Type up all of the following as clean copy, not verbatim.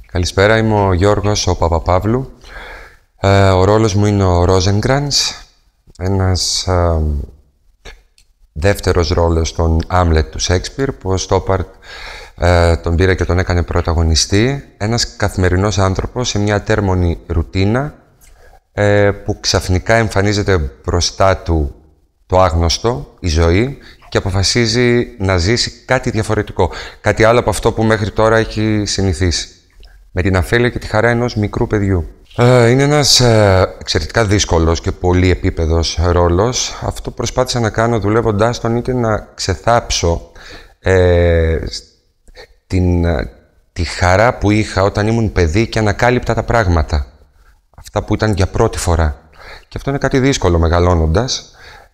Καλησπέρα, είμαι ο Γιώργος ο Παπαπαύλου. Ο ρόλος μου είναι ο Ρόζενγκραντς, ένας δεύτερος ρόλος στον Άμλετ του Σέξπιρ, που ο Στόπαρτ τον πήρε και τον έκανε πρωταγωνιστή. Ένας καθημερινός άνθρωπος σε μια ατέρμονη ρουτίνα, που ξαφνικά εμφανίζεται μπροστά του το άγνωστο, η ζωή, και αποφασίζει να ζήσει κάτι διαφορετικό, κάτι άλλο από αυτό που μέχρι τώρα έχει συνηθίσει, με την αφέλεια και τη χαρά ενός μικρού παιδιού. Είναι ένας εξαιρετικά δύσκολος και πολύ επίπεδος ρόλος. Αυτό που προσπάθησα να κάνω δουλεύοντάς τον ήταν να ξεθάψω τη χαρά που είχα όταν ήμουν παιδί και ανακάλυπτα τα πράγματα. Αυτά που ήταν για πρώτη φορά. Και αυτό είναι κάτι δύσκολο μεγαλώνοντας,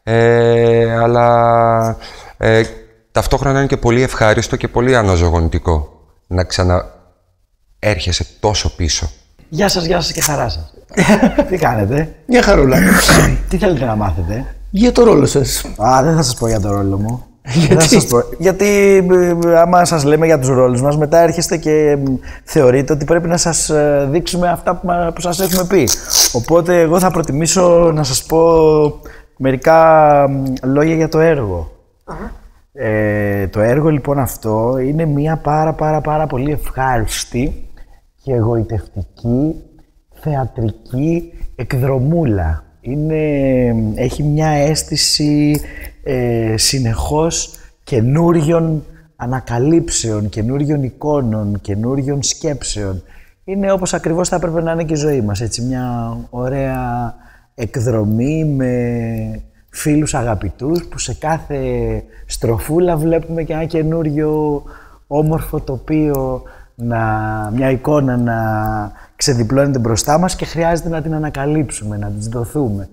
αλλά ταυτόχρονα είναι και πολύ ευχάριστο και πολύ αναζωογονητικό να ξαναέρχεσαι τόσο πίσω. Γεια σας και χαρά σας. Τι κάνετε? Μια χαρούλα. Τι θέλετε να μάθετε? Για το ρόλο σας. Δεν θα σας πω για το ρόλο μου. Γιατί? Γιατί άμα σας λέμε για τους ρόλους μας, μετά έρχεστε και θεωρείτε ότι πρέπει να σας δείξουμε αυτά που σας έχουμε πει. Οπότε εγώ θα προτιμήσω να σας πω μερικά λόγια για το έργο. Το έργο λοιπόν αυτό είναι μια πάρα πολύ ευχάριστη και εγωιτευτική θεατρική εκδρομούλα. Έχει μια αίσθηση συνεχώς καινούριων ανακαλύψεων, καινούριων εικόνων, καινούριων σκέψεων. Είναι όπως ακριβώς θα έπρεπε να είναι και η ζωή μας. Έτσι, μια ωραία εκδρομή με φίλους αγαπητούς που σε κάθε στροφούλα βλέπουμε και ένα καινούριο όμορφο τοπίο, μια εικόνα να ξεδιπλώνεται μπροστά μας και χρειάζεται να την ανακαλύψουμε, να της δοθούμε.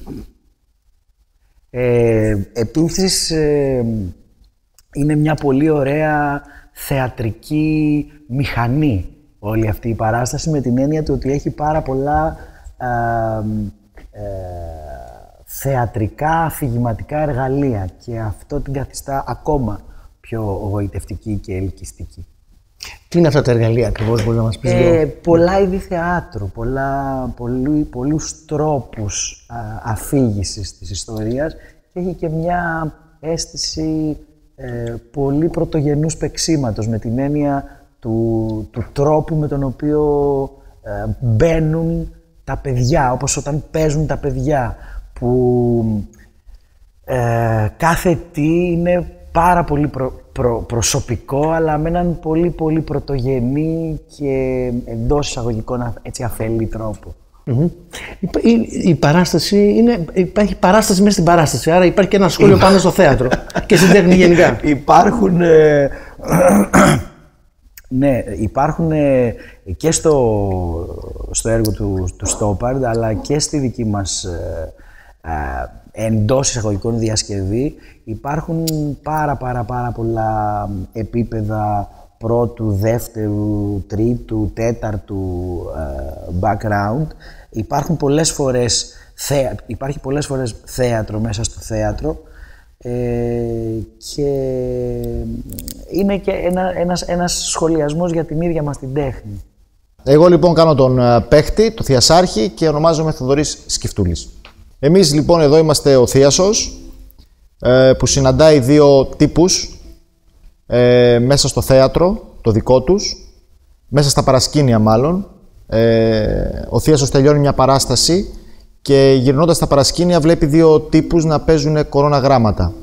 Επίσης, είναι μια πολύ ωραία θεατρική μηχανή όλη αυτή η παράσταση, με την έννοια του ότι έχει πάρα πολλά θεατρικά αφηγηματικά εργαλεία και αυτό την καθιστά ακόμα πιο εγωιτευτική και ελκυστική. Τι είναι αυτά τα εργαλεία ακριβώς, μπορείς να μας πεις? Πολλά είδη θεάτρου, πολλούς τρόπους αφήγησης της ιστορίας και έχει και μια αίσθηση πολύ πρωτογενούς παίξηματος, με την έννοια του τρόπου με τον οποίο μπαίνουν τα παιδιά, όπως όταν παίζουν τα παιδιά, που κάθε τι είναι πάρα πολύ προσωπικό, αλλά με έναν πολύ πρωτογενή και εντός εισαγωγικών έτσι αφελή τρόπο. Η παράσταση υπάρχει παράσταση μέσα στην παράσταση, άρα υπάρχει και ένα σχόλιο πάνω στο θέατρο και στην τέχνη γενικά. Υπάρχουν και στο έργο του Στόπαρντ, αλλά και στη δική μας εντός εισαγωγικών διασκευή. Υπάρχουν πάρα πολλά επίπεδα πρώτου, δεύτερου, τρίτου, τέταρτου background. Υπάρχει πολλές φορές θέατρο μέσα στο θέατρο, και είναι και ένας σχολιασμός για την ίδια μας την τέχνη. Εγώ λοιπόν κάνω τον παίχτη, το Θειασάρχη, και ονομάζομαι Θοδωρής Σκυφτούλης. Εμείς λοιπόν εδώ είμαστε ο Θίασος, που συναντάει δύο τύπους μέσα στο θέατρο, το δικό τους, μέσα στα παρασκήνια μάλλον. Ο Θίασος τελειώνει μια παράσταση και γυρνώντας στα παρασκήνια βλέπει δύο τύπους να παίζουν κορώναγράμματα.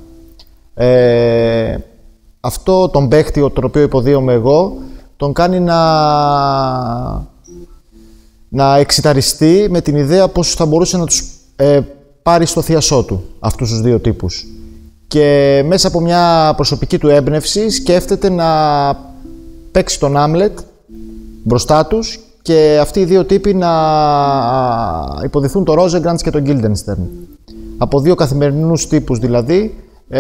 Αυτό τον παίχτη, τον οποίο υποδίωμαι εγώ, τον κάνει να εξιταριστεί με την ιδέα πως θα μπορούσε να τους πάρει στο θίασό του αυτούς τους δύο τύπους. Και μέσα από μια προσωπική του έμπνευση σκέφτεται να παίξει τον Άμλετ μπροστά τους και αυτοί οι δύο τύποι να υποδηθούν τον Ρόζενγκραντς και τον Γκίλντενστερν. Από δύο καθημερινούς τύπους δηλαδή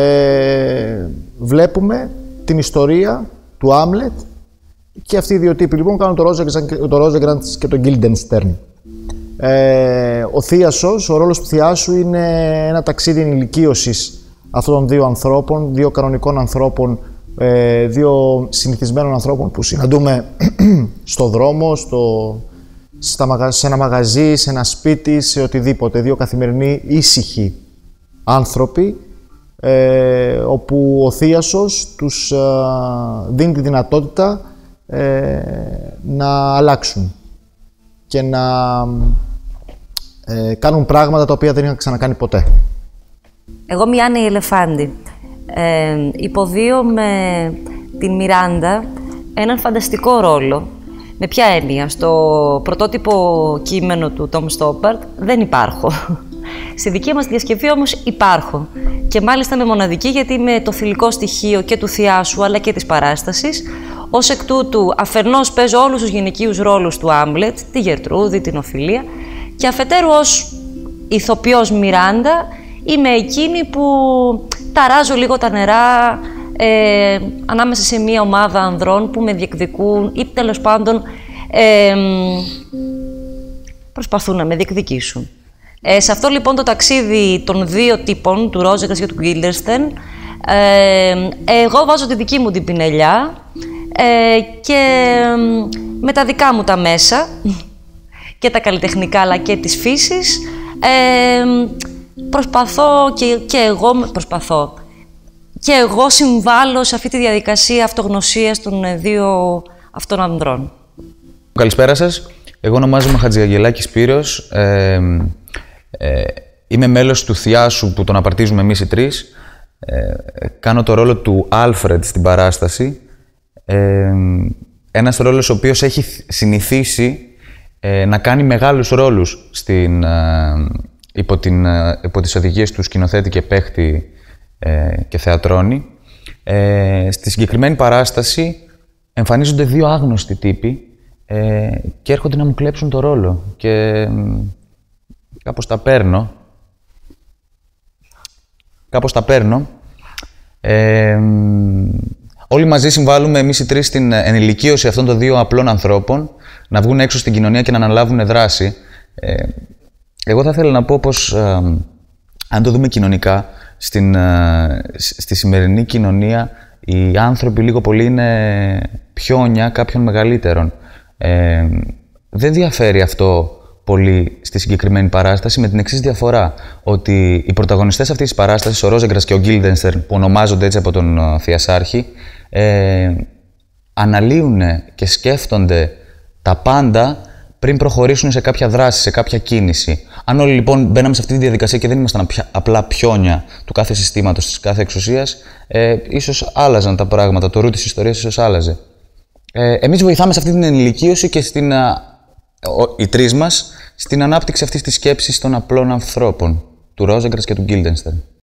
βλέπουμε την ιστορία του Άμλετ και αυτοί οι δύο τύποι λοιπόν κάνουν τον Ρόζενγκραντς και τον Γκίλντενστερν. Ο Θίασος, ο ρόλος του Θιάσου είναι ένα ταξίδι ενηλικίωσης αυτών των δύο ανθρώπων, δύο κανονικών ανθρώπων δύο συνηθισμένων ανθρώπων που συναντούμε στο δρόμο, σε ένα μαγαζί, σε ένα σπίτι, σε οτιδήποτε. Δύο καθημερινοί ήσυχοι άνθρωποι, όπου ο θίασος τους δίνει τη δυνατότητα να αλλάξουν και να κάνουν πράγματα τα οποία δεν είχαν ξανακάνει ποτέ. Εγώ Μιάννη Ελεφάντη. Υποδίω με την Μιράντα έναν φανταστικό ρόλο. Με ποια έννοια? Στο πρωτότυπο κείμενο του Tom Stoppard δεν υπάρχω. Στη δική μας διασκευή όμως υπάρχω. Και μάλιστα με μοναδική, γιατί με το θηλυκό στοιχείο και του θειάσου αλλά και της παράστασης. Ως εκ τούτου, αφενός παίζω όλους τους γυναικείους ρόλους του Άμλετ, τη Γερτρούδη, την Οφιλία, και αφετέρου ως ηθοποιός Μιράντα είμαι εκείνη που ταράζω λίγο τα νερά ανάμεσα σε μία ομάδα ανδρών που με διεκδικούν ή τέλος πάντων προσπαθούν να με διεκδικήσουν. Σε αυτό λοιπόν το ταξίδι των δύο τύπων, του Ρόζεκρας και του Γκίλντερστεν, εγώ βάζω τη δική μου την πινελιά και με τα δικά μου τα μέσα και τα καλλιτεχνικά αλλά και της φύσης προσπαθώ και εγώ συμβάλλω σε αυτή τη διαδικασία αυτογνωσίας των δύο αυτών ανδρών. Καλησπέρα σας. Εγώ ονομάζομαι Χατζιαγγελάκης Σπύρος. Είμαι μέλος του θειάσου που τον απαρτίζουμε εμείς οι τρεις. Κάνω το ρόλο του Άλφρεντ στην παράσταση. Ένας ρόλος ο οποίος έχει συνηθίσει να κάνει μεγάλους ρόλους υπό τις οδηγίες του σκηνοθέτη και παίχτη και θεατρώνη. Στη συγκεκριμένη παράσταση εμφανίζονται δύο άγνωστοι τύποι και έρχονται να μου κλέψουν το ρόλο και κάπως τα παίρνω. Όλοι μαζί συμβάλλουμε εμείς οι τρεις στην ενηλικίωση αυτών των δύο απλών ανθρώπων να βγουν έξω στην κοινωνία και να αναλάβουν δράση. Εγώ θα ήθελα να πω πως αν το δούμε κοινωνικά, στη σημερινή κοινωνία οι άνθρωποι λίγο πολύ είναι πιόνια κάποιων μεγαλύτερων. Δεν διαφέρει αυτό πολύ στη συγκεκριμένη παράσταση με την εξής διαφορά, ότι οι πρωταγωνιστές αυτής της παράστασης, ο Ρόζεκρας και ο Γκίλντερστεν, που ονομάζονται έτσι από τον Θειασάρχη, αναλύουν και σκέφτονται τα πάντα πριν προχωρήσουν σε κάποια δράση, σε κάποια κίνηση. Αν όλοι λοιπόν μπαίναμε σε αυτή τη διαδικασία και δεν ήμασταν απλά πιόνια του κάθε συστήματος, της κάθε εξουσίας, ίσως άλλαζαν τα πράγματα, το ρου της ιστορίας ίσως άλλαζε. Εμείς βοηθάμε σε αυτή την ενηλικίωση και οι τρεις μας στην ανάπτυξη αυτής της σκέψης των απλών ανθρώπων, του Ρόζεκρας και του Γκίλντερστεν.